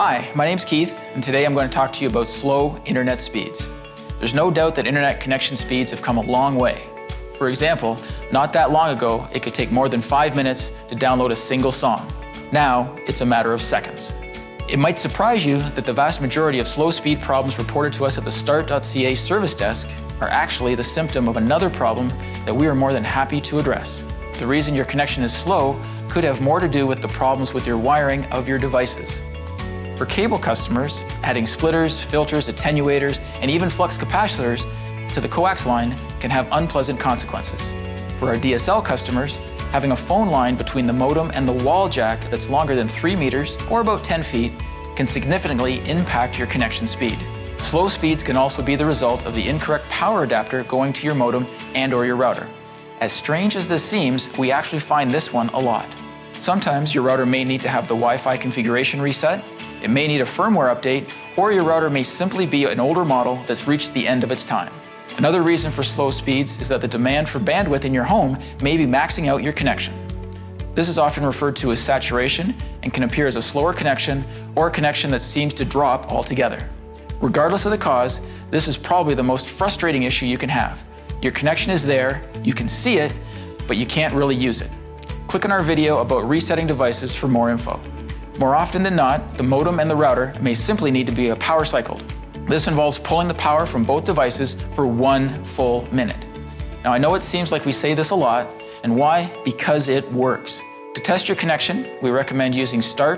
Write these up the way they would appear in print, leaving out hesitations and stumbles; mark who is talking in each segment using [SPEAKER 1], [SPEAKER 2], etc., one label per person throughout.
[SPEAKER 1] Hi, my name's Keith, and today I'm going to talk to you about slow internet speeds. There's no doubt that internet connection speeds have come a long way. For example, not that long ago, it could take more than 5 minutes to download a single song. Now, it's a matter of seconds. It might surprise you that the vast majority of slow speed problems reported to us at the Start.ca service desk are actually the symptom of another problem that we are more than happy to address. The reason your connection is slow could have more to do with the problems with your wiring of your devices. For cable customers, adding splitters, filters, attenuators, and even flux capacitors to the coax line can have unpleasant consequences. For our DSL customers, having a phone line between the modem and the wall jack that's longer than 3 meters, or about 10 feet, can significantly impact your connection speed. Slow speeds can also be the result of the incorrect power adapter going to your modem and/or your router. As strange as this seems, we actually find this one a lot. Sometimes your router may need to have the Wi-Fi configuration reset, it may need a firmware update, or your router may simply be an older model that's reached the end of its time. Another reason for slow speeds is that the demand for bandwidth in your home may be maxing out your connection. This is often referred to as saturation and can appear as a slower connection or a connection that seems to drop altogether. Regardless of the cause, this is probably the most frustrating issue you can have. Your connection is there, you can see it, but you can't really use it. Click on our video about resetting devices for more info. More often than not, the modem and the router may simply need to be power cycled. This involves pulling the power from both devices for 1 full minute. Now I know it seems like we say this a lot, and why? Because it works. To test your connection, we recommend using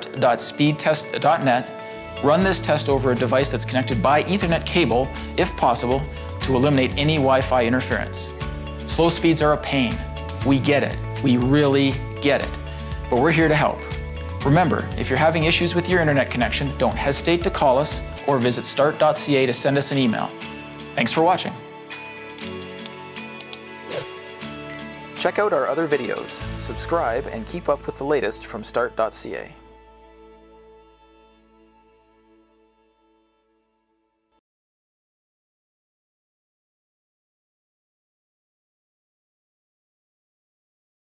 [SPEAKER 1] start.speedtest.net. Run this test over a device that's connected by Ethernet cable, if possible, to eliminate any Wi-Fi interference. Slow speeds are a pain. We get it. We really get it. But we're here to help. Remember, if you're having issues with your internet connection, don't hesitate to call us or visit start.ca to send us an email. Thanks for watching. Check out our other videos, subscribe, and keep up with the latest from Start.ca.